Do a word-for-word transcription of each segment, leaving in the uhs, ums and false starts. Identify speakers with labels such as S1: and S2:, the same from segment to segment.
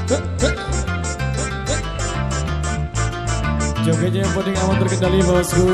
S1: Jogetnya yang penting aman terkendali bosku.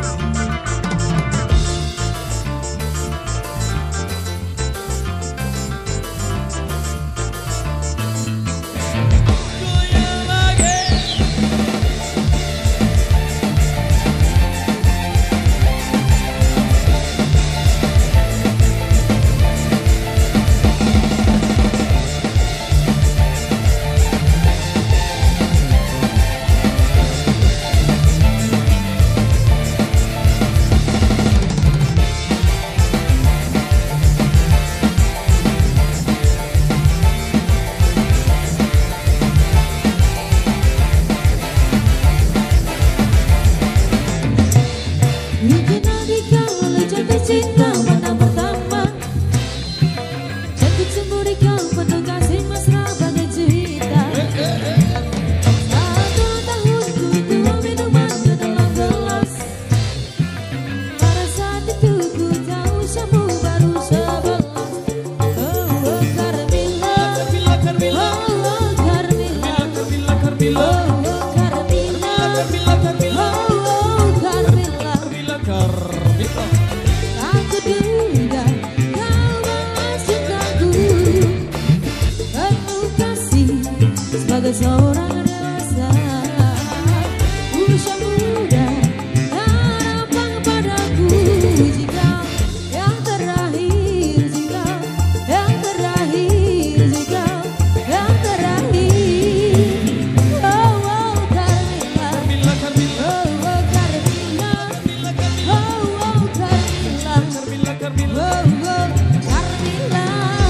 S2: Sebagai seorang dewasa, usia muda, harapan padaku jika yang terakhir, jika yang terakhir, jika yang terakhir. Oh oh Carmilla, oh oh Carmilla, oh oh Carmilla, oh oh Carmilla.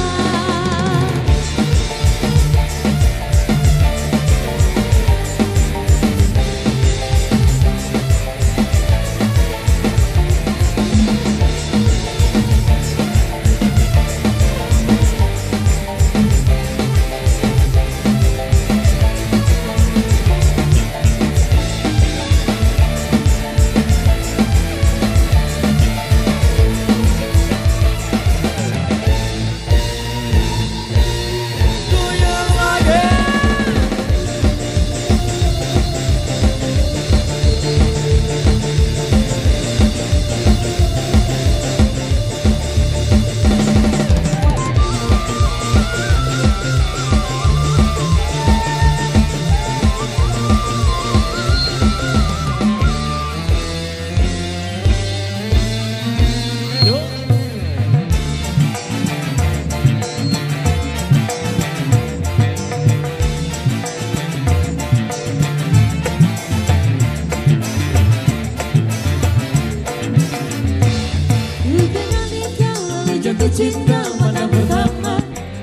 S2: Cinta pada pertama,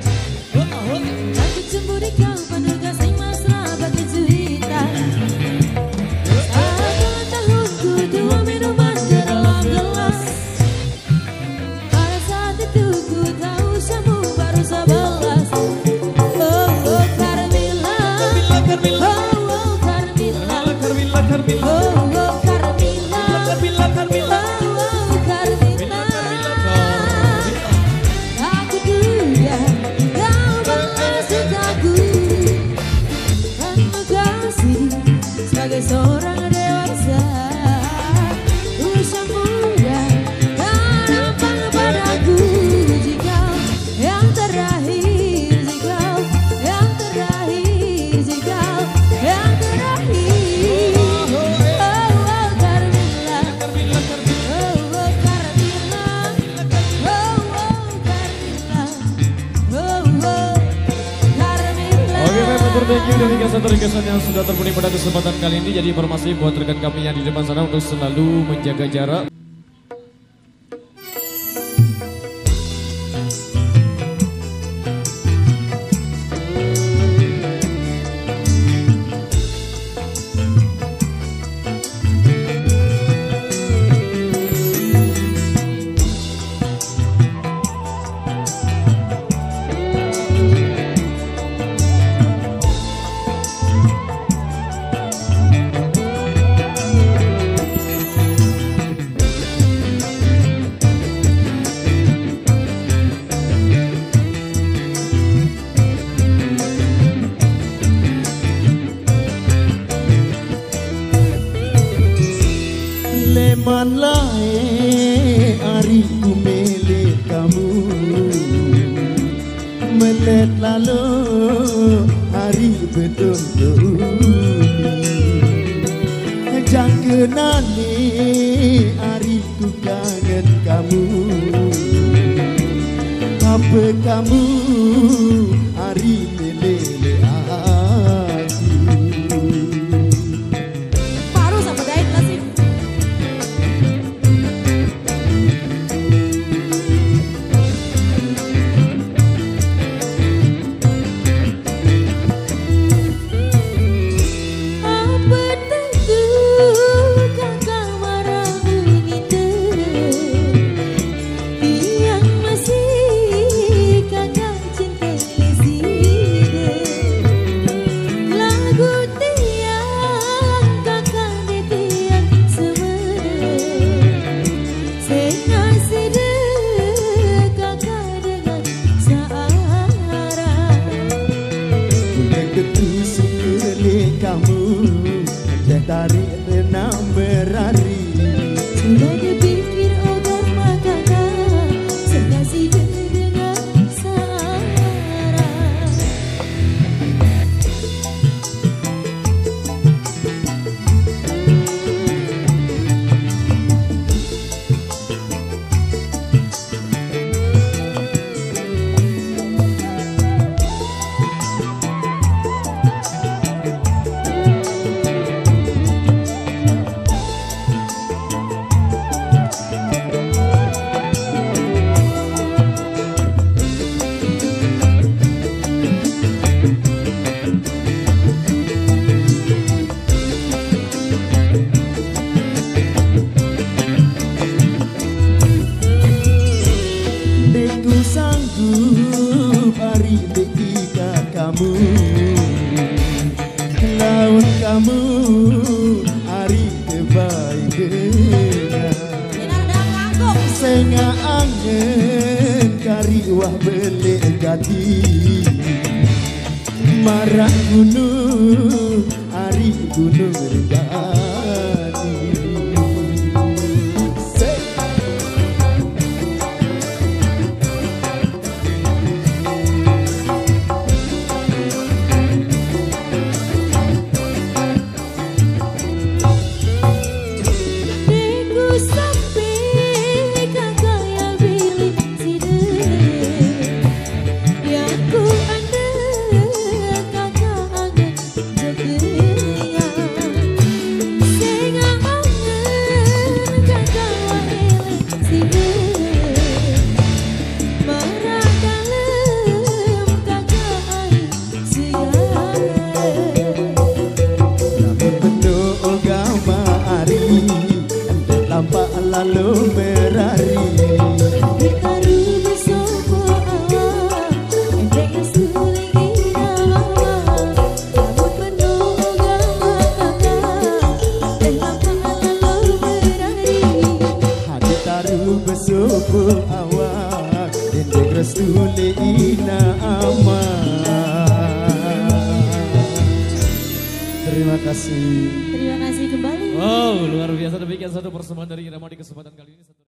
S2: aku cemburu kau menduga saya mesra bagi cerita. Satu tahunku dua minuman di dalam gelas. Pada saat itu ku tahu usiamu baru sebelas. Oh oh Carmilla, oh oh Carmilla, oh oh Carmilla, oh oh Carmilla. Sebagai seorang dewasa, usia muda, harapan padaku jika yang terakhir, jika yang terakhir, jika yang terakhir. Oh oh Carmilla, oh oh Carmilla, oh oh Carmilla, oh oh Carmilla.
S1: Oke, baik, matur thank you dari requestan yang sudah terpenuhi pada kesempatan kali ini. Jadi informasi buat rekan kami yang di depan sana untuk selalu menjaga jarak.
S3: Lawan lae hari ku milik kamu, melet lalu hari bertunduk. Jangan kenali hari ku kangen kamu, apa kamu hari melele hati.
S2: Baru sama Dain nasib. Apa tentu kakak marah begitu, yang masih kakak cinta leside. Lagu tiang kakak di tiang sebenar, saya sida kakak dengan searah.
S3: Punya ketus sekali kamu, dan tarik renang berari.
S2: Sudah dipikir obat kakak, saya sida dengan searah.
S3: Deku sanggup hari ketika kamu, laut kamu hari kebaik dengan. Senga angin kari wah belik gati, marah gunung hari gunung regani.
S2: Deku sampai kakak yang pilih sida, yang ku anda kakak angan jadinya. Senga angan kakak waelan sida, marah dalam kakak air segala.
S3: Namun bentuk agama hari, lampak lalu berari.
S2: Ditaruh bersama awak, enteng suling indah. Namun penuh agama kakak, teh langkah lalu berari.
S3: Hati taruh bersuku awak, dan restu ina aman. Terima kasih.
S2: Terima kasih kembali.
S1: Wow, luar biasa, demikian satu persembahan dari Irama di kesempatan kali ini.